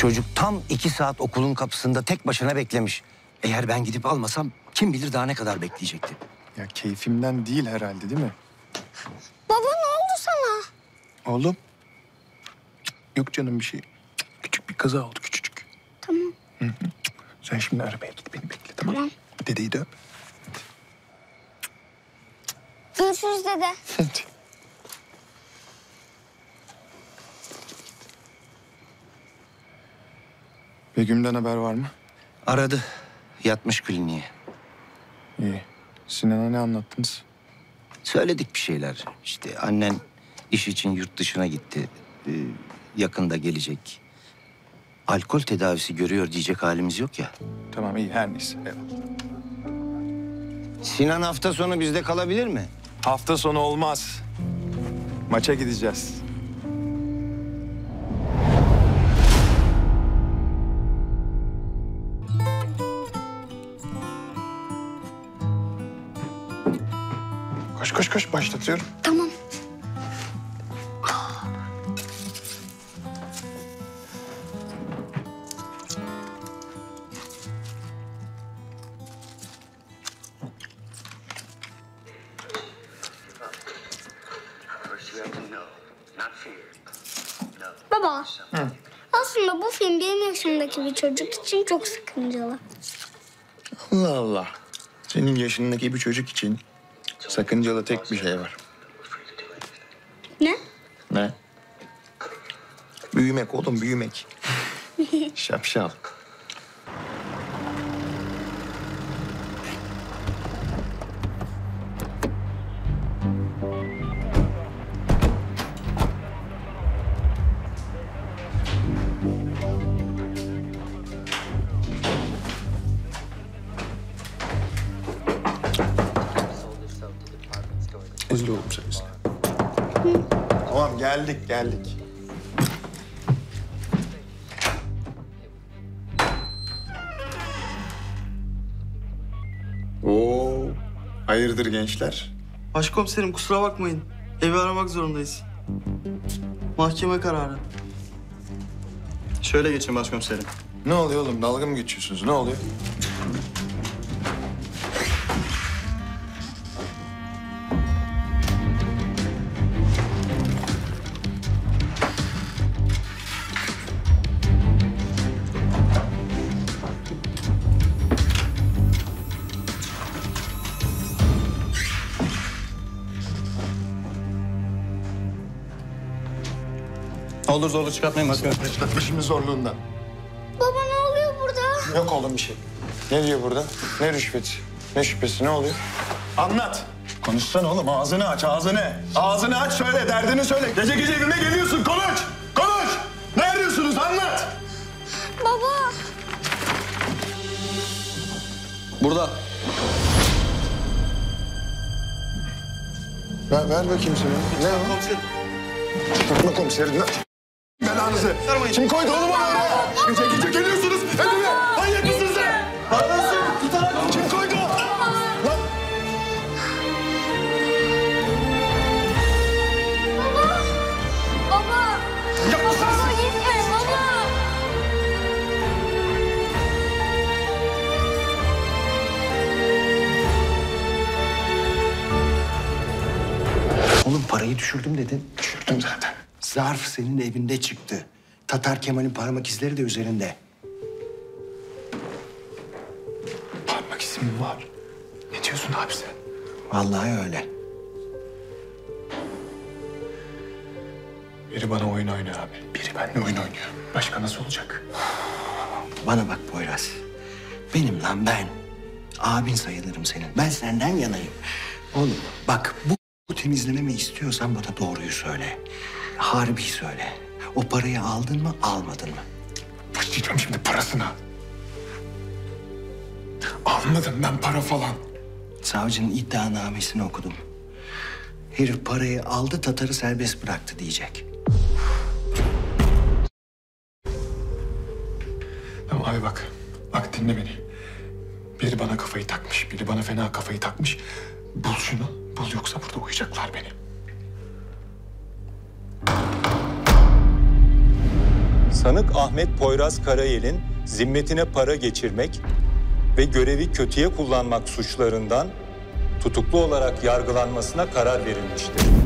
Çocuk tam 2 saat okulun kapısında tek başına beklemiş. Eğer ben gidip almasam kim bilir daha ne kadar bekleyecekti. Ya keyfimden değil herhalde, değil mi? Baba ne oldu sana? Oğlum. Yok canım bir şey. Küçük bir kaza oldu, küçücük. Tamam. Hı. Sen şimdi arabaya git, beni bekle, tamam? Tamam. Dedeyi de öp. Görüşürüz dede. Begüm'den haber var mı? Aradı. Yatmış kliniğe. İyi. Sinan'a ne anlattınız? Söyledik bir şeyler. İşte annen iş için yurt dışına gitti. Yakında gelecek. Alkol tedavisi görüyor diyecek halimiz yok ya. Tamam, iyi, her neyse. Eyvallah. Sinan hafta sonu bizde kalabilir mi? Hafta sonu olmaz. Maça gideceğiz. Koş koş koş, başlatıyorum. Tamam. Baba. Hı. Aslında bu film benim yaşımdaki bir çocuk için çok sakıncalı. Allah Allah. Senin yaşındaki bir çocuk için sakıncalı tek bir şey var. Ne? Ne? Büyümek oğlum, büyümek. Şapşal. İzle oğlum sen, izle. Tamam, geldik. Oo, hayırdır gençler? Başkomiserim kusura bakmayın. Evi aramak zorundayız. Mahkeme kararı. Şöyle geçin başkomiserim. Ne oluyor oğlum? Dalga mı geçiyorsunuz? Ne oluyor? Ne olur zorluk çıkartmayın başkomiserim. İşimin zorluğundan. Baba ne oluyor burada? Yok oğlum bir şey. Ne diyor burada? Ne rüşveti? Ne şüphesi? Ne oluyor? Anlat. Konuşsana oğlum. Ağzını aç, ağzını. Ağzını aç, söyle. Derdini söyle. Gece gece evime geliyorsun. Konuş. Konuş. Ne arıyorsunuz? Anlat. Baba. Burada. Ver bakayım şunu. Ne o? Komiserim. Tutma komiserim. Belanızı. Kim koydu oğlum onu oraya? Gece gece geliyorsunuz evime. Manyak mısınız sen? Arkadaşım tutarak. Kim koydu? Lan. Baba. Yapma Baba gitme baba. Oğlum parayı düşürdüm dedin. Düşürdüm zaten. Zarf senin evinde çıktı. Tatar Kemal'in parmak izleri de üzerinde. Parmak izim var. Ne diyorsun abi sen? Vallahi öyle. Biri bana oyun oynuyor abi. Biri benimle oyun oynuyor. Başka nasıl olacak? Bana bak Poyraz. Benim lan ben. Abin sayılırım senin. Ben senden yanayım. Oğlum bak bu temizlememi istiyorsan bana doğruyu söyle. Harbi söyle. O parayı aldın mı almadın mı? Başlayacağım şimdi parasına. Almadım ben para falan. Savcının iddianamesini okudum. Herif parayı aldı, Tatar'ı serbest bıraktı diyecek. Tamam abi bak. Bak dinle beni. Biri bana kafayı takmış. Biri bana fena kafayı takmış. Bul şunu. Bul yoksa burada uyuyacaklar beni. Sanık Ahmet Poyraz Karayel'in zimmetine para geçirmek ve görevi kötüye kullanmak suçlarından tutuklu olarak yargılanmasına karar verilmiştir.